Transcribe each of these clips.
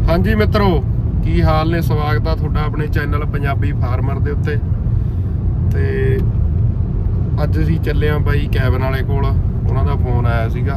हाँ जी मित्रों की हाल ने स्वागत है तुहाडा अपने चैनल पंजाबी फार्मर दे उत्ते ते अज असीं चले आ बाई कैबन वाले कोल। उन्हां दा फोन आया सीगा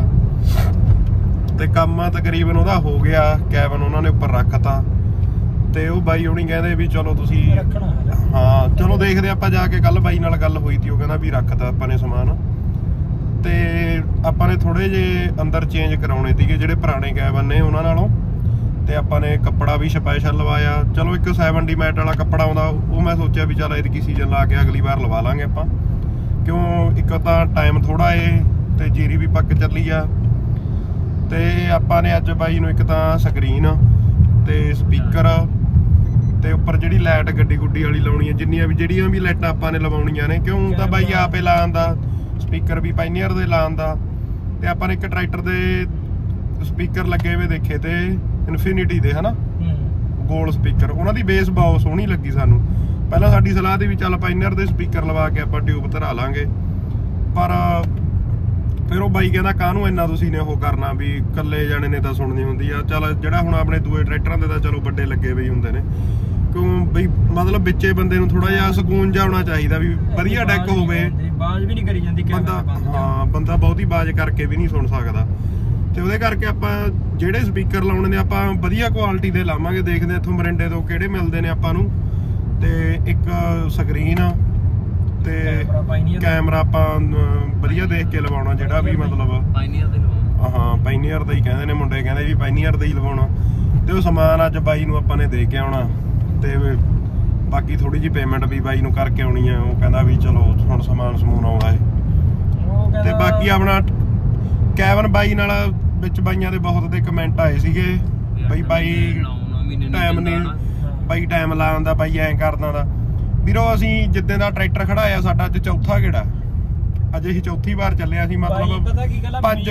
ते काम तकरीबन उहदा हो गया। कैबन उन्हां ने उपर रखता ते वो बाई होनी कहंदे भी चलो तुसीं हाँ चलो देखदे आपां जाके। कल बाई नाल गल होई ती, वो कहंदा भी रखता आपां ने समान ते आपां ने थोड़े जे अंदर चेंज कराउणे सीगे जिहड़े पुराने कैबन ने उन्हां नालों। ते आपां ने कपड़ा भी स्पैशल लवाया। चलो एक 70 मैट वाला कपड़ा आउंदा वो मैं सोचा भी चल इतकी सीजन ला के अगली बार लवा लांगे आपां, क्यों एक तां टाइम थोड़ा है ते जीरी भी पक चली आ। ते आपां ने अज बाई नूं एक तां स्क्रीन ते स्पीकर ते उपर जिहड़ी लाइट गड्डी गुड्डी वाली लाउणी है, जिन्नियां भी लाइटां आपां ने लवाउणीਆਂ ने, क्यों तां बाई आपे लाउंदा स्पीकर भी पाइनियर दे लाउंदा। ते आपां ने एक ट्रैक्टर दे स्पीकर लगे हुए देखे थे इनफिनिटी दे, है ना, गोल स्पीकर। उन्हां दी बेस बहुत सोहनी लगी सानू। पहला साडी सलाह दी भी चल पाइनियर दे स्पीकर लवा के आपां ट्यूब धरा लांगे, पर फिर वो बाई कहंदा काहनूं इन्ना तुसीं ने ओह करना भी कल्ले जाणे ने तां सुणनी हुंदी आ। चल जिहड़ा हुण अपने दूए ट्रैक्टरां दे तां चलो बड्डे लगे हुए हुंदे ने, क्यों बई मतलब बिच्चे बंदे नूं थोड़ा जिहा सकून जिहा होना चाहीदा भी वधिया डैक होवे, बाज भी नहीं करी जांदी बंदा। हाँ बंदा बहुती बाज करके भी नहीं सुण सकदा। ते ਉਹਦੇ ਕਰਕੇ ਆਪਾਂ ਜਿਹੜੇ ਸਪੀਕਰ ਲਾਉਣੇ ਨੇ ਆਪਾਂ ਵਧੀਆ ਕੁਆਲਿਟੀ ਦੇ ਲਾਵਾਂਗੇ। ਦੇਖਦੇ ਇੱਥੋਂ ਮਰਿੰਡੇ ਤੋਂ ਕਿਹੜੇ ਮਿਲਦੇ ਨੇ ਆਪਾਂ ਨੂੰ। ਤੇ ਇੱਕ ਸਕਰੀਨ ਤੇ ਕੈਮਰਾ ਆਪਾਂ ਵਧੀਆ ਦੇਖ ਕੇ ਲਵਾਉਣਾ, ਜਿਹੜਾ ਵੀ ਮਤਲਬ ਪਾਇਨੀਅਰ ਦੇ ਲਵਾਉਣਾ। ਹਾਂ ਪਾਇਨੀਅਰ ਦਾ ਹੀ ਕਹਿੰਦੇ ਨੇ ਮੁੰਡੇ, ਕਹਿੰਦੇ ਵੀ ਪਾਇਨੀਅਰ ਦਾ ਹੀ ਲਵਾਉਣਾ। ਤੇ ਉਹ ਸਮਾਨ ਅੱਜ ਬਾਈ ਨੂੰ ਆਪਾਂ ਨੇ ਦੇ ਕੇ ਆਉਣਾ ਤੇ ਬਾਕੀ ਥੋੜੀ ਜਿਹੀ ਪੇਮੈਂਟ ਵੀ ਬਾਈ ਨੂੰ ਕਰਕੇ ਆਉਣੀ ਆ। ਉਹ ਕਹਿੰਦਾ ਵੀ ਚਲੋ ਹੁਣ ਸਮਾਨ ਸਮੂਨ ਆਉਣਾ ਹੈ। ਤੇ ਬਾਕੀ ਆਪਣਾ ਕੈਬਨ ਬਾਈ ਨਾਲ ਵਿੱਚ ਬਾਈਆਂ ਦੇ ਬਹੁਤ ਦੇ ਕਮੈਂਟ ਆਏ ਸੀਗੇ ਬਈ ਬਾਈ ਟਾਈਮ ਨਹੀਂ, ਬਾਈ ਟਾਈਮ ਲਾਉਂਦਾ, ਬਾਈ ਐਂ ਕਰਦਾ ਦਾ। ਵੀਰੋ ਅਸੀਂ ਜਿੱਦਾਂ ਦਾ ਟਰੈਕਟਰ ਖੜਾਇਆ ਸਾਡਾ ਅੱਜ ਚੌਥਾ ਗੇੜਾ। ਅੱਜ ਅਸੀਂ ਚੌਥੀ ਵਾਰ ਚੱਲਿਆ ਸੀ, ਮਤਲਬ 5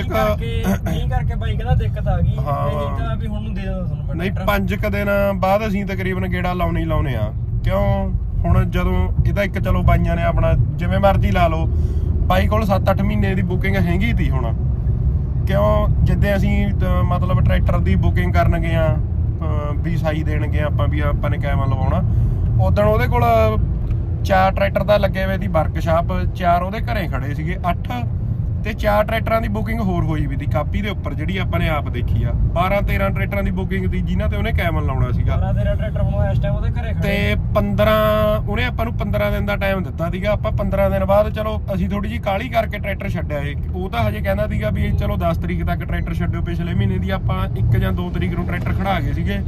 ਦਿਨ ਬਾਅਦ ਅਸੀਂ ਤਕਰੀਬਨ ਗੇੜਾ ਲਾਉਣੇ ਹੀ ਲਾਉਣੇ ਆ। ਕਿਉਂ ਹੁਣ ਜਦੋਂ ਇਹਦਾ ਇੱਕ ਚਲੋ ਬਾਈਆਂ ਨੇ ਆਪਣਾ ਜਿਵੇਂ ਮਰਜ਼ੀ ਲਾ ਲਓ, ਬਾਈ ਕੋਲ 7-8 ਮਹੀਨੇ ਦੀ ਬੁਕਿੰਗ ਹੈਗੀ ਤੀ ਹੁਣ। ਕਿਉਂ ਜਿੱਦਾਂ ਅਸੀਂ ਮਤਲਬ ਟਰੈਕਟਰ ਦੀ ਬੁਕਿੰਗ ਕਰਨ ਗਏ ਆ ਵੀ ਸਾਈ ਦੇਣ ਗਏ ਆਪਾਂ ਵੀ ਆਪਾਂ ਨੇ ਕੈਬਨ ਲਵਾਉਣਾ, ਉਦੋਂ ਉਹਦੇ ਕੋਲ 4 ਟਰੈਕਟਰ ਦਾ ਲੱਗੇ ਹੋਏ ਦੀ ਵਰਕਸ਼ਾਪ, 4 ਉਹਦੇ ਘਰੇ ਖੜੇ ਸੀਗੇ 8 ਤੇ 4 ਟਰੈਕਟਰਾਂ ਦੀ ਬੁਕਿੰਗ ਹੋਰ ਹੋਈ ਵੀ ਦੀ ਕਾਪੀ ਦੇ ਉੱਪਰ, ਜਿਹੜੀ ਆਪਾਂ ਨੇ ਆਪ ਦੇਖੀ ਆ। 12-13 ਟਰੈਕਟਰਾਂ ਦੀ ਬੁਕਿੰਗ ਦੀ ਜਿਨ੍ਹਾਂ ਤੇ ਉਹਨੇ ਕੈਬਨ ਲਾਉਣਾ ਸੀਗਾ। 12-13 ਟਰੈਕਟਰ ਹੁਣ ਇਸ ਟਾਈਮ ਉਹਦੇ ਘਰੇ ਖੜੇ ਤੇ 15 ਉਹਨੇ ਆਪਾਂ ਨੂੰ 15 ਦਿਨ ਦਾ ਟਾਈਮ ਦਿੱਤਾ ਸੀਗਾ। ਆਪਾਂ 15 ਦਿਨ ਬਾਅਦ ਚਲੋ ਅਸੀਂ ਥੋੜੀ ਜਿਹੀ ਕਾਹਲੀ ਕਰਕੇ ਟਰੈਕਟਰ ਛੱਡਿਆ ਏ। ਉਹ ਤਾਂ ਹਜੇ ਕਹਿੰਦਾ ਸੀਗਾ ਵੀ ਚਲੋ 10 ਤਰੀਕ ਤੱਕ ਟਰੈਕਟਰ ਛੱਡਿਓ। ਪਿਛਲੇ ਮਹੀਨੇ ਦੀ ਆਪਾਂ 1 ਜਾਂ 2 ਤਰੀਕ ਨੂੰ ਟਰੈਕਟਰ ਖੜਾ ਗਏ ਸੀਗੇ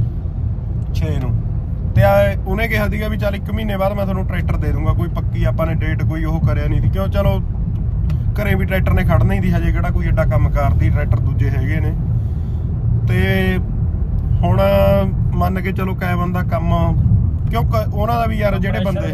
6 ਨੂੰ। ਤੇ ਉਹਨੇ ਕਿਹਾ ਸੀਗਾ ਵੀ ਚੱਲ 1 ਮਹੀਨੇ ਬਾਅਦ ਮੈਂ ਤੁਹਾਨੂੰ ਟਰੈਕਟਰ ਦੇ ਦੂੰਗਾ। ਕੋਈ ਪੱਕੀ ਆਪਾਂ ਨੇ ਡੇਟ ਕੋਈ ਉਹ ਕਰਿਆ ਨਹੀਂ ਸੀ, ਕਿਉਂ ਚਲੋ ਘਰੇ ਵੀ ਟਰੈਕਟਰ ਨੇ ਖੜਨਾ ਹੀ ਸੀ, ਹਜੇ ਕਿਹੜਾ ਕੋਈ ਏਡਾ ਕੰਮ ਕਰਦੀ, ਟਰੈਕਟਰ ਦੂਜੇ ਹੈਗੇ ਨੇ। ਤੇ ਹੁਣ ਮੰਨ ਕੇ ਚਲੋ ਕੈਬਨ ਦਾ ਕੰਮ, ਕਿਉਂ ਉਹਨਾਂ ਦਾ ਵੀ ਯਾਰ ਜਿਹੜੇ ਬੰਦੇ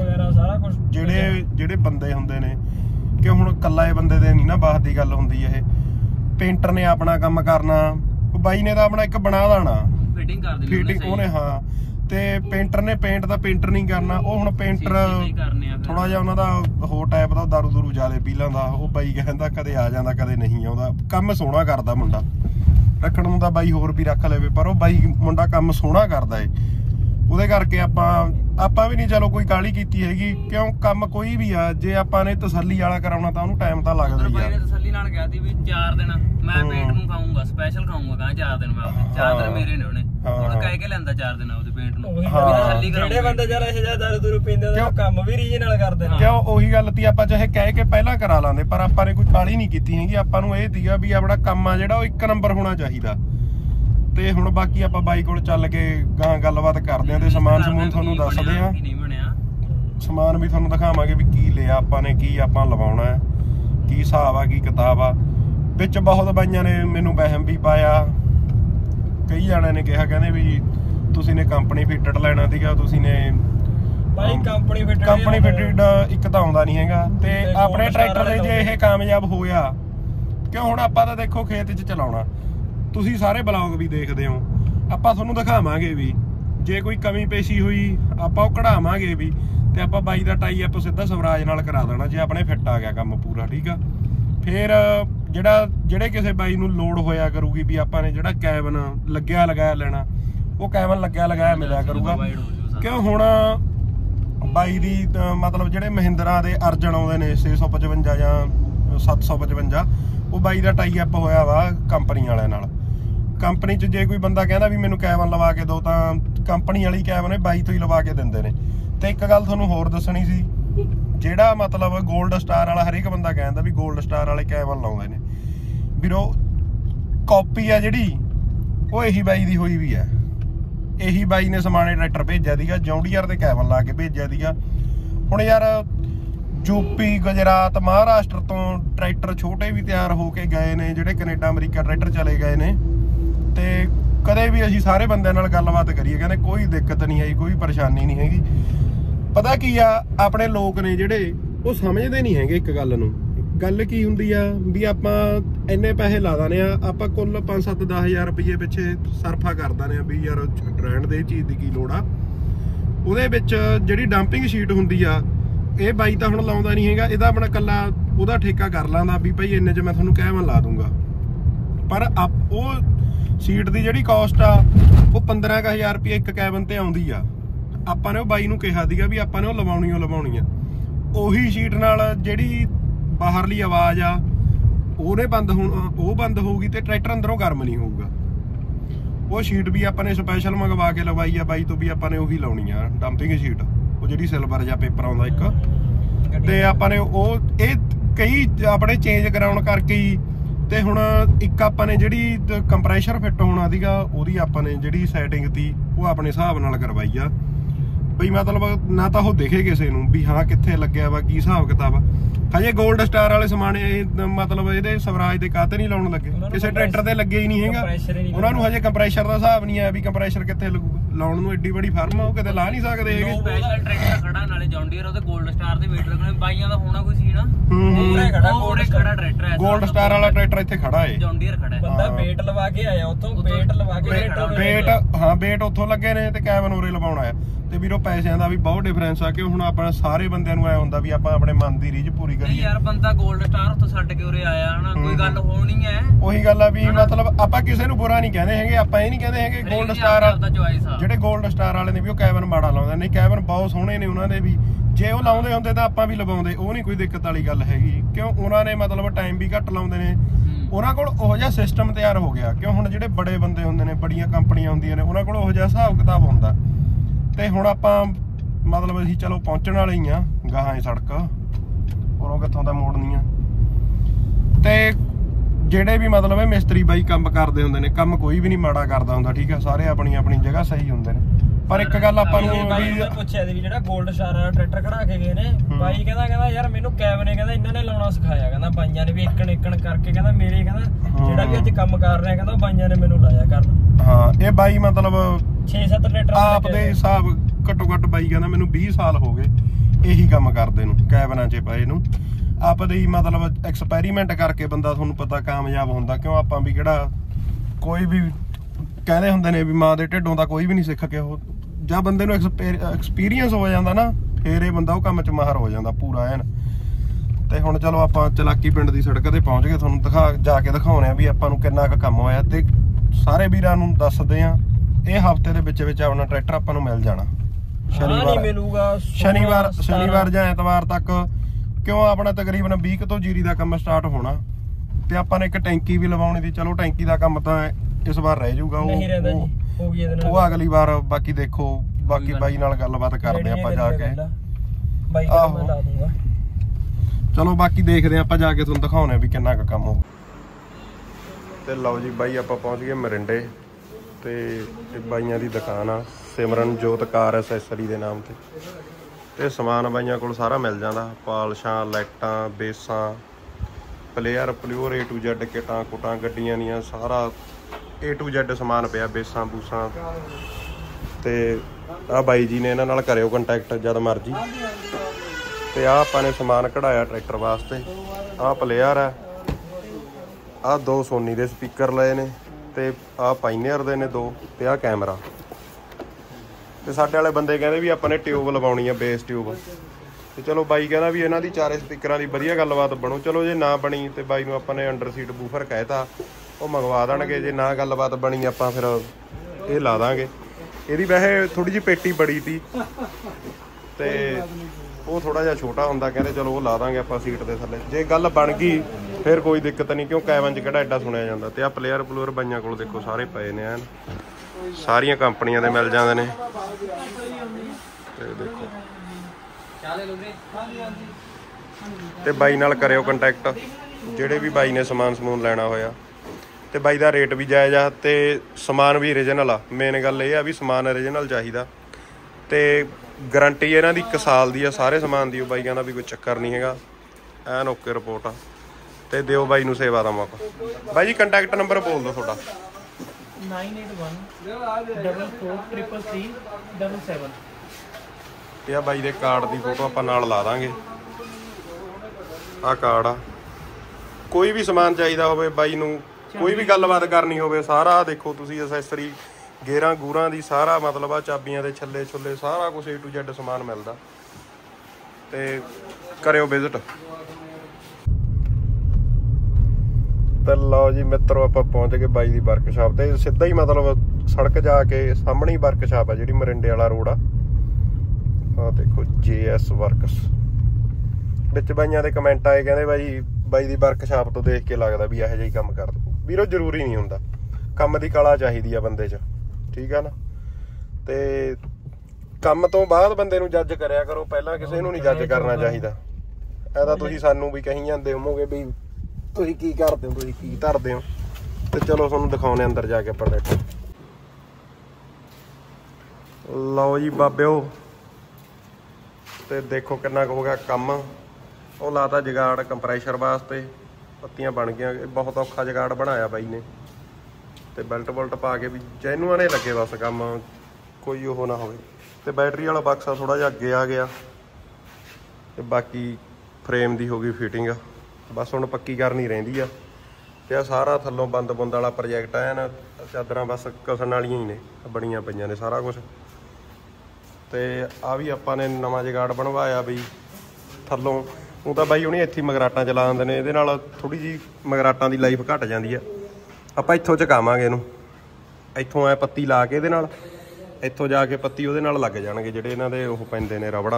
ਜਿਹੜੇ ਬੰਦੇ ਹੁੰਦੇ ਨੇ, ਕਿ ਹੁਣ ਕੱਲਾ ਇਹ ਬੰਦੇ ਦੇ ਨਹੀਂ ਨਾ ਬਾਤ ਦੀ ਗੱਲ ਹੁੰਦੀ। ਇਹ ਪੇਂਟਰ ਨੇ ਆਪਣਾ ਕੰਮ ਕਰਨਾ, ਬਾਈ ਨੇ ਤਾਂ ਆਪਣਾ ਇੱਕ ਬਣਾ ਦੇਣਾ ਫਿਟਿੰਗ ਉਹਨੇ। ਹਾਂ ਤੇ ਪੇਂਟਰ ਨੇ ਪੇਂਟ ਦਾ ਪੇਂਟਰ ਨਹੀਂ ਕਰਨਾ। ਉਹ ਹੁਣ ਪੇਂਟਰ ਥੋੜਾ ਜਿਹਾ ਉਹਨਾਂ ਦਾ ਹੋਰ ਟਾਈਪ ਦਾ ਦਾਰੂ ਦੂਰੂ ਜ਼ਿਆਦਾ ਪੀ ਲੈਂਦਾ। ਉਹ ਬਾਈ ਕਹਿੰਦਾ ਕਦੇ ਆ ਜਾਂਦਾ ਕਦੇ ਨਹੀਂ ਆਉਂਦਾ। ਕੰਮ ਸੋਹਣਾ ਕਰਦਾ ਮੁੰਡਾ, ਰੱਖਣ ਨੂੰ ਤਾਂ ਬਾਈ ਹੋਰ ਵੀ ਰੱਖ ਲਵੇ, ਪਰ ਉਹ ਬਾਈ ਮੁੰਡਾ ਕੰਮ ਸੋਹਣਾ ਕਰਦਾ ਏ। ਉਹਦੇ ਕਰਕੇ ਆਪਾਂ ਵੀ ਨਹੀਂ ਚਲੋ ਕੋਈ ਕਾਹਲੀ ਕੀਤੀ ਹੈਗੀ, ਕਿਉਂ ਕੰਮ ਕੋਈ ਵੀ ਆ ਜੇ ਆਪਾਂ ਨੇ ਤਸੱਲੀ ਵਾਲਾ ਕਰਾਉਣਾ ਤਾਂ ਉਹਨੂੰ ਟਾਈਮ ਤਾਂ ਲੱਗਦਾ ਹੀ ਆ। ਤਸੱਲੀ ਨਾਲ ਕਿਹਾ ਸੀ ਵੀ 4 ਦਿਨ ਮੈਂ ਪੇਂਟ ਨੂੰ ਖਾਊਂਗਾ, ਸਪੈਸ਼ਲ ਖਾਊਂਗਾ। ਕਹਾਂ 4 ਦਿਨ ਮੈਂ 4 ਦਿਨ ਮੇਰੇ ਨੇ ਉਹਨੇ ਹੁਣ ਕਹਿ ਕੇ ਲੈਂਦਾ 4 ਦਿਨ ਉਹਦੇ ਪੇਂਟ ਨੂੰ ਤਸੱਲੀ ਕਰਾਉਂਗਾ। ਜਿਹੜੇ ਬੰਦੇ ਜਰਾ ਇਹ ਜਿਆਦਾ ਦਾਰੂ ਦੂਰੂ ਪੀਂਦੇ ਉਹ ਕੰਮ ਵੀ ਰੀਝ ਨਾਲ ਕਰਦੇ ਨੇ। ਕਿਉਂ ਉਹੀ ਗੱਲ ਤੀ, ਆਪਾਂ ਚਾਹੇ ਕਹਿ ਕੇ ਪਹਿਲਾਂ ਕਰਾ ਲਾਂਦੇ, ਪਰ ਆਪਾਂ ਨੇ ਕੋਈ ਕਾਹਲੀ ਨਹੀਂ ਕੀਤੀ ਹੈਗੀ। ਆਪਾਂ ਨੂੰ ਇਹ ਸੀਗਾ ਵੀ ਆਪਣਾ ਕੰਮ ਆ ਜਿਹੜਾ ਉਹ 1 ਨੰਬਰ ਹੋਣਾ ਚਾਹੀਦਾ। ਤੇ ਹੁਣ ਬਾਕੀ ਆਪਾਂ ਬਾਈ ਕੋਲ ਚੱਲ ਕੇ ਗਾਂ ਗੱਲਬਾਤ ਕਰਦੇ ਆਂ ਤੇ ਸਮਾਨ ਸਮੂਨ ਤੁਹਾਨੂੰ ਦੱਸਦੇ ਆ। ਸਮਾਨ ਵੀ ਤੁਹਾਨੂੰ ਦਿਖਾਵਾਂਗੇ ਵੀ ਕੀ ਲਿਆ ਆਪਾਂ ਨੇ, ਕੀ ਆਪਾਂ ਲਵਾਉਣਾ ਹੈ, ਕੀ ਹਿਸਾਬ ਆ, ਕੀ ਕਿਤਾਬ ਆ। ਵਿੱਚ ਬਹੁਤ ਬਾਈਆਂ ਨੇ ਮੈਨੂੰ ਵਹਿਮ ਵੀ ਪਾਇਆ। ਕਈ ਜਾਣਿਆਂ ਨੇ ਕਿਹਾ ਕਹਿੰਦੇ ਵੀ ਤੁਸੀਂ ਨੇ ਕੰਪਨੀ ਫਿਟਡ ਲੈਣਾ ਸੀਗਾ, ਤੁਸੀਂ ਨੇ ਬਾਈ ਕੰਪਨੀ ਫਿਟਡ ਇੱਕ ਤਾਂ ਆਉਂਦਾ ਨਹੀਂ ਹੈਗਾ। ਤੇ ਆਪਣੇ ਟਰੈਕਟਰ ਦੇ ਜੇ ਇਹ ਕਾਮਯਾਬ ਹੋਇਆ, ਕਿਉਂ ਹੁਣ ਆਪਾਂ ਤਾਂ ਦੇਖੋ ਖੇਤ 'ਚ ਚਲਾਉਣਾ, ਤੁਸੀਂ ਸਾਰੇ ਬਲੌਗ ਵੀ ਦੇਖਦੇ ਹੋ, ਆਪਾਂ ਤੁਹਾਨੂੰ ਦਿਖਾਵਾਂਗੇ ਵੀ। ਜੇ ਕੋਈ ਕਮੀ ਪੇਸ਼ੀ ਹੋਈ ਆਪਾਂ ਉਹ ਕਢਾਵਾਂਗੇ ਵੀ। ਤੇ ਆਪਾਂ ਬਾਈ ਦਾ ਟਾਈ ਆਪਾਂ ਸਿੱਧਾ ਸਵਰਾਜ ਨਾਲ ਕਰਾ ਦੇਣਾ ਜੇ ਆਪਣੇ ਫਿੱਟ ਆ ਗਿਆ ਕੰਮ ਪੂਰਾ, ਠੀਕ ਆ। ਫਿਰ ਜਿਹੜੇ ਕਿਸੇ ਬਾਈ ਨੂੰ ਲੋੜ ਹੋਇਆ ਕਰੂਗੀ ਵੀ ਆਪਾਂ ਨੇ ਜਿਹੜਾ ਕੈਬਨ ਲੱਗਿਆ ਲਗਾਇਆ ਲੈਣਾ, ਉਹ ਕੈਬਨ ਲੱਗਿਆ ਲਗਾਇਆ ਮਿਲਿਆ ਕਰੂਗਾ। ਕਿਉਂ ਹੁਣ ਬਾਈ ਦੀ ਮਤਲਬ ਜਿਹੜੇ ਮਹਿੰਦਰਾ ਦੇ ਅਰਜਨ ਆਉਂਦੇ ਨੇ 655 ਜਾਂ 755 ਉਹ ਬਾਈ ਦਾ ਟਾਈ ਅਪ ਹੋਇਆ ਵਾ ਕੰਪਨੀ ਵਾਲਿਆਂ ਨਾਲ। ਕੰਪਨੀ 'ਚ ਜੇ ਕੋਈ ਬੰਦਾ ਕਹਿੰਦਾ ਵੀ ਮੈਨੂੰ ਕੈਬਨ ਲਵਾ ਕੇ ਦਿਓ ਤਾਂ ਕੰਪਨੀ ਵਾਲੀ ਕੈਬਨ ਬਾਈ ਤੋਂ ਹੀ ਲਵਾ ਕੇ ਦਿੰਦੇ ਨੇ। ਤੇ ਇੱਕ ਗੱਲ ਤੁਹਾਨੂੰ ਹੋਰ ਦੱਸਣੀ ਸੀ, ਜਿਹੜਾ ਮਤਲਬ ਗੋਲਡ ਸਟਾਰ ਵਾਲਾ ਹਰੇਕ ਬੰਦਾ ਕਹਿੰਦਾ ਵੀ ਗੋਲਡ ਸਟਾਰ ਵਾਲੇ ਕੈਬਨ ਲਾਉਂਦੇ ਨੇ ਵੀਰੋ, ਕਾਪੀ ਆ ਜਿਹੜੀ ਉਹ ਇਹੀ ਬਾਈ ਦੀ ਹੋਈ ਵੀ ਹੈ। ਇਹੀ ਬਾਈ ਨੇ ਸਮਾਣੇ ਟਰੈਕਟਰ ਭੇਜਿਆ ਸੀਗਾ, ਜੌਂਡੀਅਰ ਤੇ ਕੈਬਨ ਲਾ ਕੇ ਭੇਜਿਆ ਸੀਗਾ। ਹੁਣ ਯਾਰ ਯੂਪੀ, ਗੁਜਰਾਤ, ਮਹਾਰਾਸ਼ਟਰ ਤੋਂ ਟਰੈਕਟਰ ਛੋਟੇ ਵੀ ਤਿਆਰ ਹੋ ਕੇ ਗਏ ਨੇ, ਜਿਹੜੇ ਕੈਨੇਡਾ ਅਮਰੀਕਾ ਟਰੈਕਟਰ ਚਲੇ ਗਏ ਨੇ। ਤੇ ਕਦੇ ਵੀ ਅਸੀਂ ਸਾਰੇ ਬੰਦਿਆਂ ਨਾਲ ਗੱਲਬਾਤ ਕਰੀਏ, ਕਹਿੰਦੇ ਕੋਈ ਦਿੱਕਤ ਨਹੀਂ ਆਈ, ਕੋਈ ਪਰੇਸ਼ਾਨੀ ਨਹੀਂ ਹੈਗੀ। ਪਤਾ ਕੀ ਆ, ਆਪਣੇ ਲੋਕ ਨੇ ਜਿਹੜੇ ਉਹ ਸਮਝਦੇ ਨਹੀਂ ਹੈਗੇ ਇੱਕ ਗੱਲ ਨੂੰ। ਗੱਲ ਕੀ ਹੁੰਦੀ ਆ ਵੀ ਆਪਾਂ ਇੰਨੇ ਪੈਸੇ ਲਾ ਦਿੰਦੇ ਆ, ਆਪਾਂ ਕੁੱਲ 5-7-10,000 ਰੁਪਏ ਪਿੱਛੇ ਸਰਫਾ ਕਰ ਦਿੰਦੇ ਆ ਵੀ ਯਾਰ ਬ੍ਰਾਂਡ ਦੇ ਚੀਜ਼ ਦੀ ਕੀ ਲੋੜ ਆ। ਉਹਦੇ ਵਿੱਚ ਜਿਹੜੀ ਡੰਪਿੰਗ ਸ਼ੀਟ ਹੁੰਦੀ ਆ, ਇਹ ਬਾਈ ਤਾਂ ਹੁਣ ਲਾਉਂਦਾ ਨਹੀਂ ਹੈਗਾ, ਇਹਦਾ ਆਪਣਾ ਕੱਲਾ ਉਹਦਾ ਠੇਕਾ ਕਰ ਲਾਂਦਾ ਵੀ ਭਾਈ ਇੰਨੇ 'ਚ ਮੈਂ ਤੁਹਾਨੂੰ ਕੈਬਨ ਲਾ ਦੂੰਗਾ। ਪਰ ਉਹ ਸੀਟ ਦੀ ਜਿਹੜੀ ਕਾਸਟ ਆ ਉਹ 15,000 ਰੁਪਏ ਇੱਕ ਕੈਬਨ ਤੇ ਆਉਂਦੀ ਆ। ਆਪਾਂ ਨੇ ਉਹ ਬਾਈ ਨੂੰ ਕਿਹਾ ਸੀਗਾ ਵੀ ਆਪਾਂ ਨੇ ਉਹ ਲਵਾਉਣੀ ਆ। ਉਹੀ ਸ਼ੀਟ ਨਾਲ ਜਿਹੜੀ ਬਾਹਰਲੀ ਆਵਾਜ਼ ਆ ਉਹਨੇ ਬੰਦ ਹੋਣਾ, ਉਹ ਬੰਦ ਹੋਊਗੀ ਤੇ ਟਰੈਕਟਰ ਅੰਦਰੋਂ ਗਰਮ ਨਹੀਂ ਹੋਊਗਾ। ਉਹ ਸ਼ੀਟ ਵੀ ਆਪਾਂ ਨੇ ਸਪੈਸ਼ਲ ਮੰਗਵਾ ਕੇ ਲਵਾਈ ਆ ਬਾਈ ਤੋਂ, ਵੀ ਆਪਾਂ ਨੇ ਉਹੀ ਲਾਉਣੀ ਆ ਡੰਪਿੰਗ ਸ਼ੀਟ, ਉਹ ਜਿਹੜੀ ਸਿਲਵਰ ਜਾਂ ਪੇਪਰ ਆਉਂਦਾ ਇੱਕ। ਤੇ ਆਪਾਂ ਨੇ ਉਹ ਇਹ ਕਈ ਆਪਣੇ ਚੇਂਜ ਕਰਾਉਣ ਕਰਕੇ ਹੀ। ਤੇ ਹੁਣ ਇੱਕ ਆਪਾਂ ਨੇ ਜਿਹੜੀ ਕੰਪਰੈਸ਼ਰ ਫਿੱਟ ਹੋਣਾ ਸੀਗਾ, ਉਹਦੀ ਆਪਾਂ ਨੇ ਜਿਹੜੀ ਸੈਟਿੰਗ ਤੀ ਉਹ ਆਪਣੇ ਹਿਸਾਬ ਨਾਲ ਕਰਵਾਈ ਆ ਬਈ, ਮਤਲਬ ਨਾ ਤਾਂ ਉਹ ਦਿਖੇ ਕਿਸੇ ਨੂੰ ਵੀ ਹਾਂ ਕਿੱਥੇ ਲੱਗਿਆ ਵਾ, ਕੀ ਹਿਸਾਬ ਕਿਤਾਬ। ਹਜੇ ਗੋਲਡ ਸਟਾਰ ਵਾਲੇ ਸਮਾਣੇ ਮਤਲਬ ਇਹਦੇ ਸਵਰਾਜ ਦੇ ਕਾਤੇ ਨਹੀਂ ਲਾਉਣ ਲੱਗੇ, ਕਿਸੇ ਟਰੈਕਟਰ ਤੇ ਲੱਗੇ ਹੀ ਨਹੀਂ ਹੈਗਾ। ਉਹਨਾਂ ਨੂੰ ਹਜੇ ਕੰਪਰੈਸ਼ਰ ਦਾ ਹਿਸਾਬ ਨਹੀਂ ਆਇਆ ਵੀ ਕੰਪਰੈਸ਼ਰ ਕਿੱਥੇ ਲਾਉਣ ਨੂੰ। ਐਡੀ ਬੜੀ ਫਰਮ ਆ, ਉਹ ਕਿਤੇ ਲਾ ਨਹੀਂ ਸਕਦੇ ਹੈਗੇ। ਸਪੈਸ਼ਲ ਟਰੈਕਟਰ ਖੜਾ ਨਾਲੇ ਜੌਂਡੀਅਰ ਉਹਦੇ ਗੋਲਡ ਸਟਾਰ ਦੇ ਵੇਟ ਲੱਗਣੇ, ਬਾਈਆਂ ਦਾ ਹੋਣਾ ਕੋਈ ਸੀ ਨਾ। ਉਹ ਖੜਾ ਟਰੈਕਟਰ ਹੈ, ਗੋਲਡ ਸਟਾਰ ਵਾਲਾ ਟਰੈਕਟਰ ਇੱਥੇ ਖੜਾ ਏ, ਜੌਂਡੀਅਰ ਖੜਾ ਹੈ। ਬੰਦਾ ਵੇਟ ਲਵਾ ਕੇ ਆਇਆ ਉੱਥੋਂ, ਵੇਟ ਲਵਾ ਕੇ ਹਾਂ ਵੇਟ ਉੱਥੋਂ ਲੱਗੇ ਨੇ ਤੇ ਕੈਬਨ ਉਰੇ ਲਵਾਉਣ ਆਇਆ। ਤੇ ਵੀਰੋ ਪੈਸਿਆਂ ਦਾ ਵੀ ਬਹੁਤ ਡਿਫਰੈਂਸ ਆ ਕਿ ਹੁਣ ਆਪਣਾ ਸਾਰੇ ਬੰਦਿਆਂ ਨੂੰ ਐ ਹੁੰਦਾ ਵੀ ਆਪਾਂ ਆਪਣੇ ਮਨ ਦੀ ਰੀਝ ਪੂਰੀ ਕਰੀਏ। ਯਾਰ ਬੰਦਾ ਗੋਲਡ ਸਟਾਰ ਉੱਥੋਂ ਛੱਡ ਕੇ ਉਰੇ ਆਇਆ ਹਨਾ, ਕੋਈ ਗੱਲ ਹੋਣੀ ਹੈ। ਉਹੀ ਗੱਲ ਆ ਵੀ ਮਤਲਬ ਆਪਾਂ ਕਿਸੇ ਨੂੰ ਬੁਰਾ ਨਹੀਂ ਕਹਿੰਦੇ ਹੈਗੇ, ਆਪਾਂ ਇਹ ਨਹੀਂ ਕਹਿੰਦੇ ਹੈਗੇ ਗੋਲਡ ਸਟਾਰ ਜਿਹੜੇ ਗੋਲਡ ਸਟਾਰ ਵਾਲੇ ਨੇ ਵੀ ਉਹ ਕੈਬਨ ਮਾੜਾ ਲਾਉਂਦੇ ਨਹੀਂ, ਕੈਬਨ ਬਹੁਤ ਸੋਹਣੇ ਨੇ ਉਹਨਾਂ ਦੇ ਵੀ। ਜੇ ਉਹ ਲਾਉਂਦੇ ਹੁੰਦੇ ਤਾਂ ਆਪਾਂ ਵੀ ਲਵਾਉਂਦੇ, ਉਹ ਨਹੀਂ ਕੋਈ ਦਿੱਕਤ ਵਾਲੀ ਗੱਲ ਹੈਗੀ। ਕਿਉਂ ਉਹਨਾਂ ਨੇ ਮਤਲਬ ਟਾਈਮ ਵੀ ਘੱਟ ਲਾਉਂਦੇ ਨੇ, ਉਹਨਾਂ ਕੋਲ ਉਹੋ ਜਿਹਾ ਸਿਸਟਮ ਤਿਆਰ ਹੋ ਗਿਆ। ਕਿਉਂ ਹੁਣ ਜਿਹੜੇ ਬੜੇ ਬੰਦੇ ਹੁੰਦੇ ਨੇ, ਬੜੀਆਂ ਕੰਪਨੀਆਂ ਹੁੰਦੀਆਂ ਨੇ, ਉਹਨਾਂ ਕੋਲ ਉਹੋ ਜਿਹਾ ਹਿਸਾਬ ਕਿਤਾਬ ਹੁੰਦਾ। ਤੇ ਹੁਣ ਆਪਾਂ ਮਤਲਬ ਅਸੀਂ ਚਲੋ ਪਹੁੰਚਣ ਵਾਲੇ ਹੀ ਆ ਗਾਹਾਂ ਸੜਕ, ਉਰੋਂ ਕਿੱਥੋਂ ਦਾ ਮੋੜਨੀ ਆ। ਤੇ ਜਿਹੜੇ ਵੀ ਮਤਲਬ ਇਹ ਮਿਸਤਰੀ ਬਾਈ ਕੰਮ ਕਰਦੇ ਹੁੰਦੇ ਨੇ, ਕੰਮ ਕੋਈ ਵੀ ਨਹੀਂ ਮਾੜਾ ਕਰਦਾ ਹੁੰਦਾ, ਠੀਕ ਆ, ਸਾਰੇ ਆਪਣੀ ਆਪਣੀ ਜਗ੍ਹਾ ਸਹੀ ਹੁੰਦੇ ਨੇ। ਪਰ ਇੱਕ ਗੱਲ ਆਪਾਂ ਨੂੰ ਪੁੱਛਿਆ ਸੀ ਵੀ ਜਿਹੜਾ ਗੋਲਡ ਸਟਾਰ ਵਾਲਾ ਟਰੈਕਟਰ ਖੜਾ ਕੇ ਗਏ ਨੇ, ਬਾਈ ਕਹਿੰਦਾ ਯਾਰ ਮੈਨੂੰ ਕੈਬਨ ਨੇ ਕਹਿੰਦਾ ਇਹਨਾਂ ਨੇ ਲਾਉਣਾ ਸਿਖਾਇਆ, ਕਹਿੰਦਾ ਬਾਈਆਂ ਨੇ ਵੀ ਇੱਕਣ ਕਰਕੇ ਕਹਿੰਦਾ ਮੇਰੇ ਕਹਿੰਦਾ ਜਿਹੜਾ ਵੀ ਅੱਜ ਕੰਮ ਕਰ ਰਿਹਾ ਕਹਿੰਦਾ ਬਾਈਆਂ ਨੇ ਮੈਨੂੰ ਲਾਇਆ ਕਰਨ। ਹਾਂ ਇਹ ਬਾਈ ਮਤਲਬ 6-7 ਟਰੈਕਟਰ ਆਪ ਦੇ ਹਿਸਾਬ ਘੱਟੋ ਘੱਟ ਬਾਈ ਕਹਿੰਦਾ ਮੈਨੂੰ 20 ਸਾਲ ਹੋ ਗਏ ਇਹੀ ਕੰਮ ਕਰਦੇ ਨੂੰ, ਕੈਬਨਾਂ 'ਚ ਪਏ ਨੂੰ। ਆਪਦੇ ਹੀ ਮਤਲਬ ਐਕਸਪੈਰੀਮੈਂਟ ਕਰਕੇ ਬੰਦਾ ਤੁਹਾਨੂੰ ਪਤਾ ਕਾਮਯਾਬ ਹੁੰਦਾ। ਕਿਉਂ ਆਪਾਂ ਵੀ ਕਿਹੜਾ ਕੋਈ ਵੀ ਕਹਿੰਦੇ ਹੁੰਦੇ ਨੇ ਵੀ ਮਾਂ ਦੇ ਢਿੱਡੋਂ ਦਾ ਕੋਈ ਵੀ ਨਹੀਂ ਸਿੱਖ ਕੇ, ਉਹ ਜਾਂ ਬੰਦੇ ਨੂੰ ਐਕਸਪੀਰੀਅੰਸ ਹੋ ਜਾਂਦਾ ਨਾ, ਫੇਰ ਇਹ ਬੰਦਾ ਉਹ ਕੰਮ 'ਚ ਮਾਹਰ ਹੋ ਜਾਂਦਾ ਪੂਰਾ ਐਨ। ਤੇ ਹੁਣ ਚਲੋ ਆਪਾਂ ਚਲਾਕੀ ਪਿੰਡ ਦੀ ਸੜਕ ਤੇ ਪਹੁੰਚ ਗਏ, ਤੁਹਾਨੂੰ ਜਾ ਕੇ ਦਿਖਾਉਣੇ ਆ ਵੀ ਆਪਾਂ ਨੂੰ ਕਿੰਨਾ ਕੁ ਕੰਮ ਹੋਇਆ। ਤੇ ਸਾਰੇ ਵੀਰਾਂ ਨੂੰ ਦੱਸਦੇ ਆ ਇਹ ਹਫਤੇ ਦੇ ਵਿੱਚ ਆਪਣਾ ਟਰੈਕਟਰ ਆਪਾਂ ਨੂੰ ਮਿਲ ਜਾਣਾ ਸ਼ਨੀਵਾਰ ਜਾਂ ਐਤਵਾਰ ਤੱਕ। ਕਿਉਂ ਆਪਣਾ ਤਕਰੀਬਨ 20 ਤੋਂ ਜੀਰੀ ਦਾ ਕੰਮ ਸਟਾਰਟ ਹੋਣਾ। ਤੇ ਆਪਾਂ ਨੇ ਇੱਕ ਟੈਂਕੀ ਵੀ ਲਵਾਉਣੀ ਸੀ, ਚਲੋ ਟੈਂਕੀ ਦਾ ਕੰਮ ਤਾਂ ਇਸ ਵਾਰ ਰਹਿ ਜਾਊਗਾ, ਉਹ ਅਗਲੀ ਵਾਰ ਬਾਕੀ ਦੇਖੋ। ਬਾਕੀ ਬਾਈ ਨਾਲ ਗੱਲਬਾਤ ਕਰਦੇ ਆਪਾਂ ਜਾ ਕੇ, ਚਲੋ ਬਾਕੀ ਦੇਖਦੇ ਆਪਾਂ ਜਾ ਕੇ ਤੁਹਾਨੂੰ ਦਿਖਾਉਣੇ ਵੀ ਕਿੰਨਾ ਕੁ ਕੰਮ ਹੋਊ। ਤੇ ਲਓ ਜੀ ਬਾਈ ਆਪਾਂ ਪਹੁੰਚ ਗਏ ਮਰਿੰਡੇ ਤੇ ਬਾਈਆਂ ਦੀ ਦੁਕਾਨ ਆ ਸਿਮਰਨਜੋਤ ਕਾਰ ਐਸੈਸਰੀ ਦੇ ਨਾਮ ਤੇ ਸਮਾਨ ਬਾਈਆਂ ਕੋਲ ਸਾਰਾ ਮਿਲ ਜਾਂਦਾ, ਪਾਲਸ਼ਾਂ, ਲਾਈਟਾਂ, ਬੇਸਾਂ, ਪਲੇਅਰ ਪਲੂਰ A to Z, ਕਿਟਾਂ ਕੁਟਾਂ ਗੱਡੀਆਂ ਦੀਆਂ ਸਾਰਾ A to Z ਸਮਾਨ ਪਿਆ, ਬੇਸਾਂ ਬੂਸਾਂ। ਤੇ ਆ ਬਾਈ ਜੀ ਨੇ ਇਹਨਾਂ ਨਾਲ ਕਰਿਓ ਕੰਟੈਕਟ ਜਦ ਮਰਜੀ। ਤੇ ਆ ਆਪਾਂ ਨੇ ਸਮਾਨ ਕਢਾਇਆ ਟਰੈਕਟਰ ਵਾਸਤੇ, ਆ ਪਲੇਅਰ ਆ, ਆ 2 ਸੋਨੀ ਦੇ ਸਪੀਕਰ ਲਏ ਨੇ, ਤੇ ਆ ਪਾਈਨੀਅਰ ਦੇ ਨੇ 2, ਤੇ ਆ ਕੈਮਰਾ। ਤੇ ਸਾਡੇ ਵਾਲੇ ਬੰਦੇ ਕਹਿੰਦੇ ਵੀ ਆਪਾਂ ਨੇ ਟਿਊਬ ਲਵਾਉਣੀ ਆ, ਬੇਸ ਟਿਊਬ। ਤੇ ਚਲੋ ਬਾਈ ਕਹਿੰਦਾ ਵੀ ਇਹਨਾਂ ਦੀ 4 ਸਪੀਕਰਾਂ ਦੀ ਵਧੀਆ ਗੱਲਬਾਤ ਬਣੂ। ਚਲੋ ਜੇ ਨਾ ਬਣੀ ਤੇ ਬਾਈ ਨੂੰ ਆਪਾਂ ਨੇ ਅੰਡਰ ਸੀਟ ਬੂਫਰ ਕਹਿਤਾ, ਉਹ ਮੰਗਵਾ ਦੇਣਗੇ। ਜੇ ਨਾ ਗੱਲਬਾਤ ਬਣੀ ਆਪਾਂ ਫਿਰ ਇਹ ਲਾ ਦਾਂਗੇ। ਇਹਦੀ ਵੈਸੇ ਥੋੜੀ ਜਿਹੀ ਪੇਟੀ ਬੜੀ ਤੀ ਤੇ ਉਹ ਥੋੜਾ ਜਿਹਾ ਛੋਟਾ ਹੁੰਦਾ, ਕਹਿੰਦੇ ਚਲੋ ਉਹ ਲਾ ਦਾਂਗੇ ਆਪਾਂ ਸੀਟ ਦੇ ਥੱਲੇ। ਜੇ ਗੱਲ ਬਣ ਗਈ ਫਿਰ ਕੋਈ ਦਿੱਕਤ ਨਹੀਂ, ਕਿਉਂ ਕੈਬਨ 'ਚ ਕਿਹੜਾ ਐਡਾ ਸੁਣਿਆ ਜਾਂਦਾ। ਤੇ ਆ ਪਲੇਅਰ ਬਾਈਆਂ ਕੋਲ ਦੇਖੋ ਸਾਰੇ ਪਏ ਨੇ ਐਨ, ਸਾਰੀਆਂ ਕੰਪਨੀਆਂ ਦੇ ਮਿਲ ਜਾਂਦੇ ਨੇ। ਤੇ ਦੇਖੋ ਤੇ ਬਾਈ ਨਾਲ ਕਰਿਓ ਕੰਟੈਕਟ ਜਿਹੜੇ ਵੀ ਬਾਈ ਨੇ ਸਮਾਨ ਲੈਣਾ ਹੋਇਆ। ਤੇ ਬਾਈ ਦਾ ਰੇਟ ਵੀ ਜਾਇਜ਼ ਆ ਤੇ ਸਮਾਨ ਵੀ ਓਰੀਜਨਲ ਆ। ਮੇਨ ਗੱਲ ਇਹ ਆ ਵੀ ਸਮਾਨ ਓਰੀਜਨਲ ਚਾਹੀਦਾ ਤੇ ਗਰੰਟੀ ਇਹਨਾਂ ਦੀ 1 ਸਾਲ ਦੀ ਆ ਸਾਰੇ ਸਮਾਨ ਦੀ। ਉਹ ਬਾਈ ਕਹਿੰਦਾ ਵੀ ਕੋਈ ਚੱਕਰ ਨਹੀਂ ਹੈਗਾ, ਐਨ ਓਕੇ ਰਿਪੋਰਟ ਆ। ਤੇ ਦਿਓ ਬਾਈ ਨੂੰ ਸੇਵਾ ਦਾ ਮੌਕਾ। ਬਾਈ ਜੀ ਕੰਟੈਕਟ ਨੰਬਰ ਬੋਲ ਦਿਓ ਤੁਹਾਡਾ। 9814433377। ਇਹ ਆ ਬਾਈ ਦੇ ਕਾਰਡ ਦੀ ਫੋਟੋ ਆਪਾਂ ਨਾਲ ਲਾ ਦਾਂਗੇ। ਆਹ ਕਾਰਡ ਆ। ਕੋਈ ਵੀ ਸਮਾਨ ਚਾਹੀਦਾ ਹੋਵੇ ਬਾਈ ਨੂੰ, ਕੋਈ ਵੀ ਗੱਲਬਾਤ ਕਰਨੀ ਹੋਵੇ, ਸਾਰਾ ਦੇਖੋ ਤੁਸੀਂ ਅਸੈਸਰੀ ਗੇਰਾਂ ਗੂਰਾਂ ਦੀ ਸਾਰਾ ਮਤਲਬ ਆ ਚਾਬੀਆਂ ਦੇ ਛੱਲੇ ਛੁੱਲੇ ਸਾਰਾ ਕੁਝ A to Z ਸਮਾਨ ਮਿਲਦਾ। ਤੇ ਕਰਿਓ ਵਿਜ਼ਿਟ। ਤੇ ਲਓ ਜੀ ਮਿੱਤਰੋ ਆਪਾਂ ਪਹੁੰਚ ਗਏ ਬਾਈ ਦੀ ਵਰਕਸ਼ਾਪ ਤੇ। ਸਿੱਧਾ ਹੀ ਮਤਲਬ ਸੜਕ ਜਾ ਕੇ ਸਾਹਮਣੇ ਹੀ ਵਰਕਸ਼ਾਪ ਆ ਜਿਹੜੀ ਮਰਿੰਡੇ ਵਾਲਾ ਰੋਡ ਆ। ਆਹ ਦੇਖੋ JS ਵਰਕਸ। ਵਿੱਚ ਬਾਈਆਂ ਦੇ ਕਮੈਂਟ ਆਏ, ਕਹਿੰਦੇ ਬਾਈ ਦੀ ਵਰਕਸ਼ਾਪ ਤੋਂ ਦੇਖ ਕੇ ਲੱਗਦਾ ਵੀ ਇਹੋ ਜਿਹਾ ਹੀ ਕੰਮ ਕਰ ਦੋ। ਵੀਰੋ ਜ਼ਰੂਰੀ ਨਹੀਂ ਹੁੰਦਾ, ਕੰਮ ਦੀ ਕਲਾ ਚਾਹੀਦੀ ਆ ਬੰਦੇ 'ਚ, ਠੀਕ ਆ ਨਾ। ਤੇ ਕੰਮ ਤੋਂ ਬਾਅਦ ਬੰਦੇ ਨੂੰ ਜੱਜ ਕਰਿਆ ਕਰੋ, ਪਹਿਲਾਂ ਕਿਸੇ ਨੂੰ ਨਹੀਂ ਜੱਜ ਕਰਨਾ ਚਾਹੀਦਾ। ਇਹਦਾ ਤੁਸੀਂ ਸਾਨੂੰ ਵੀ ਕਹੀ ਜਾਂਦੇ ਹੋਵੋਗੇ ਵੀ ਤੁਸੀਂ ਕੀ ਕਰਦੇ ਹੋ, ਤੁਸੀਂ ਕੀ ਧਰਦੇ ਹੋ। ਤੇ ਚਲੋ ਤੁਹਾਨੂੰ ਦਿਖਾਉਣੇ ਅੰਦਰ ਜਾ ਕੇ ਪ੍ਰੋਡਕਟ। ਲਓ ਜੀ ਬਾਬਿਓ, ਤੇ ਦੇਖੋ ਕਿੰਨਾ ਕੁ ਹੋ ਗਿਆ ਕੰਮ। ਉਹ ਲਾਤਾ ਜਗਾੜ ਕੰਪਰੈਸ਼ਰ ਵਾਸਤੇ, ਪੱਤੀਆਂ ਬਣ ਗਈਆਂ। ਬਹੁਤ ਔਖਾ ਜਗਾੜ ਬਣਾਇਆ ਬਾਈ ਨੇ। ਤੇ ਬੈਲਟ ਪਾ ਕੇ ਵੀ ਜੈਨੂਅਨ ਹੀ ਲੱਗੇ ਬਸ ਕੰਮ, ਕੋਈ ਉਹ ਨਾ ਹੋਵੇ। ਤੇ ਬੈਟਰੀ ਵਾਲਾ ਬਕਸਾ ਥੋੜਾ ਜਿਹਾ ਅੱਗੇ ਆ ਗਿਆ। ਤੇ ਬਾਕੀ ਫਰੇਮ ਦੀ ਹੋ ਗਈ ਫਿਟਿੰਗ, ਬਸ ਹੁਣ ਪੱਕੀ ਕਰਨੀ ਰਹਿੰਦੀ ਆ। ਤੇ ਆ ਸਾਰਾ ਥੱਲੋਂ ਬੰਦ ਵਾਲਾ ਪ੍ਰੋਜੈਕਟ ਆ ਨਾ, ਚਾਦਰਾਂ ਬਸ ਕਸਣ ਵਾਲੀਆਂ ਹੀ ਨੇ, ਬਣੀਆਂ ਪਈਆਂ ਨੇ ਸਾਰਾ ਕੁਝ। ਤੇ ਆ ਵੀ ਆਪਾਂ ਨੇ ਨਵਾਂ ਜਗਾੜ ਬਣਵਾਇਆ ਬਈ ਥੱਲੋਂ। ਉਹ ਤਾਂ ਬਾਈ ਉਹਨੇ ਇੱਥੇ ਮਗਰਾਟਾਂ ਚਲਾ ਦਿੰਦੇ ਨੇ, ਇਹਦੇ ਨਾਲ ਥੋੜੀ ਜਿਹੀ ਮਗਰਾਟਾਂ ਦੀ ਲਾਈਫ ਘੱਟ ਜਾਂਦੀ ਆ। ਆਪਾਂ ਇੱਥੋਂ ਚਕਾਵਾਂਗੇ ਇਹਨੂੰ, ਇੱਥੋਂ ਐ ਪੱਤੀ ਲਾ ਕੇ ਇਹਦੇ ਨਾਲ, ਇੱਥੋਂ ਜਾ ਕੇ ਪੱਤੀ ਉਹਦੇ ਨਾਲ ਲੱਗ ਜਾਣਗੇ ਜਿਹੜੇ ਇਹਨਾਂ ਦੇ ਉਹ ਪੈਂਦੇ ਨੇ ਰਬੜਾਂ।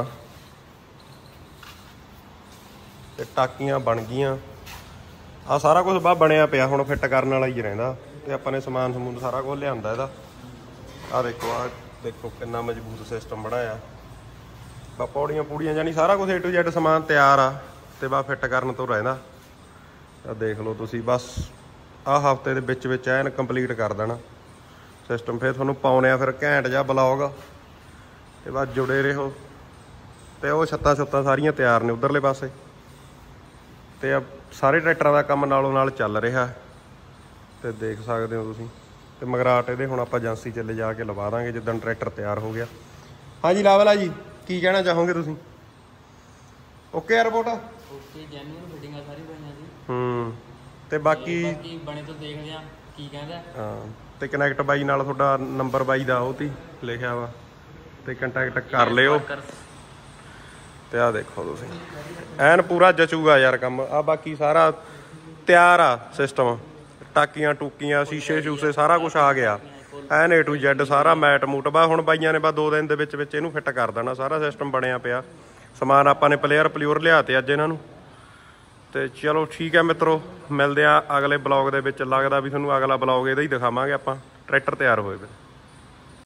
ਤੇ ਟਾਕੀਆਂ ਬਣ ਗਈਆਂ। ਆ ਸਾਰਾ ਕੁਝ ਬਾਹ ਬਣਿਆ ਪਿਆ, ਹੁਣ ਫਿੱਟ ਕਰਨ ਵਾਲਾ ਹੀ ਰਹਿੰਦਾ। ਤੇ ਆਪਾਂ ਨੇ ਸਮਾਨ ਸਾਰਾ ਕੁਝ ਲਿਆਂਦਾ ਇਹਦਾ। ਆਹ ਦੇਖੋ ਕਿੰਨਾ ਮਜ਼ਬੂਤ ਸਿਸਟਮ ਬਣਾਇਆ। ਬਾ ਪੌੜੀਆਂ ਪੂੜੀਆਂ ਜਾਨੀ ਸਾਰਾ ਕੁਝ A to Z ਸਮਾਨ ਤਿਆਰ ਆ। ਤੇ ਬਾ ਫਿੱਟ ਕਰਨ ਤੋਂ ਰਹਿੰਦਾ। ਆ ਦੇਖ ਲਓ ਤੁਸੀਂ, ਬਸ ਆਹ ਹਫ਼ਤੇ ਦੇ ਵਿੱਚ ਐਨ ਕੰਪਲੀਟ ਕਰ ਦੇਣਾ ਸਿਸਟਮ। ਫਿਰ ਤੁਹਾਨੂੰ ਪਾਉਣੇ ਆ ਫਿਰ ਘੈਂਟ ਜਿਹਾ ਬਲੌਗ। ਤੇ ਬਸ ਜੁੜੇ ਰਹੋ। ਤੇ ਉਹ ਛੱਤਾਂ ਸਾਰੀਆਂ ਤਿਆਰ ਨੇ ਉਧਰਲੇ ਪਾਸੇ। ਤੇ ਆ ਸਾਰੇ ਟਰੈਕਟਰਾਂ ਦਾ ਕੰਮ ਨਾਲੋਂ ਨਾਲ ਚੱਲ ਰਿਹਾ। ਤੇ ਦੇਖ ਸਕਦੇ ਹੋ ਤੁਸੀਂ। ਤੇ ਮਗਰਾਟ ਇਹਦੇ ਹੁਣ ਆਪਾਂ ਏਜੰਸੀ 'ਚ ਲਿਜਾ ਕੇ ਲਵਾ ਦਾਂਗੇ ਜਿੱਦਣ ਟਰੈਕਟਰ ਤਿਆਰ ਹੋ ਗਿਆ। ਹਾਂਜੀ ਲਾਵਲਾ ਜੀ, ਕੀ ਕਹਿਣਾ ਚਾਹੋਗੇ ਤੁਸੀਂ? Okay report? Okay, genuine fitting ਆ ਸਾਰੀ ਬਣੀਆਂ ਜੀ। ਤੇ ਬਾਕੀ ਬਣੇ ਤੋਂ ਦੇਖਦੇ ਆ ਕੀ ਕਹਿੰਦਾ। ਹਾਂ, ਤੇ ਕਨੈਕਟ ਬਾਈ ਨਾਲ ਤੁਹਾਡਾ ਨੰਬਰ ਬਾਈ ਦਾ ਉਹ ਤੇ ਲਿਖਿਆ ਵਾ, ਤੇ ਕੰਟੈਕਟ ਕਰ ਲਿਓ। ਤੇ ਆ ਦੇਖੋ ਤੁਸੀਂ, ਐਨ ਪੂਰਾ ਜਚੂਗਾ ਯਾਰ ਕੰਮ। ਆ ਬਾਕੀ ਸਾਰਾ ਤਿਆਰ ਆ ਸਿਸਟਮ, ਟਾਕੀਆਂ ਟੂਕੀਆਂ ਸ਼ੀਸ਼ੇ ਸ਼ੂਸੇ ਸਾਰਾ ਕੁਝ ਆ ਗਿਆ ਐਨ A to Z ਸਾਰਾ ਮੈਟ ਮੂਟ। ਬਾ ਹੁਣ ਬਾਈਆਂ ਨੇ 2 ਦਿਨ ਦੇ ਵਿੱਚ ਇਹਨੂੰ ਫਿੱਟ ਕਰ ਦੇਣਾ। ਸਾਰਾ ਸਿਸਟਮ ਬਣਿਆ ਪਿਆ। ਸਮਾਨ ਆਪਾਂ ਨੇ ਪਲੇਅਰ ਲਿਆ ਤੇ ਅੱਜ ਇਹਨਾਂ ਨੂੰ। ਤੇ ਚਲੋ ਠੀਕ ਹੈ ਮਿੱਤਰੋ, ਮਿਲਦੇ ਆ ਅਗਲੇ ਬਲੌਗ ਦੇ ਵਿੱਚ। ਲੱਗਦਾ ਵੀ ਤੁਹਾਨੂੰ ਅਗਲਾ ਬਲੌਗ ਇਹਦਾ ਹੀ ਦਿਖਾਵਾਂਗੇ ਆਪਾਂ, ਟਰੈਕਟਰ ਤਿਆਰ ਹੋਏ ਵੇ।